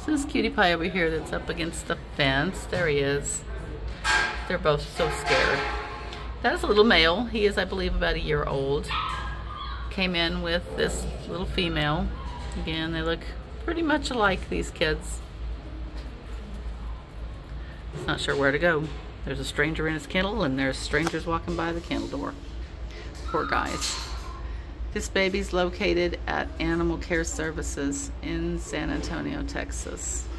This cutie pie over here that's up against the fence. There he is. They're both so scared. That is a little male. He is, I believe, about a year old. Came in with this little female. Again, they look pretty much alike, these kids. He's not sure where to go. There's a stranger in his kennel, and there's strangers walking by the kennel door. Poor guys. This baby's located at Animal Care Services in San Antonio, Texas.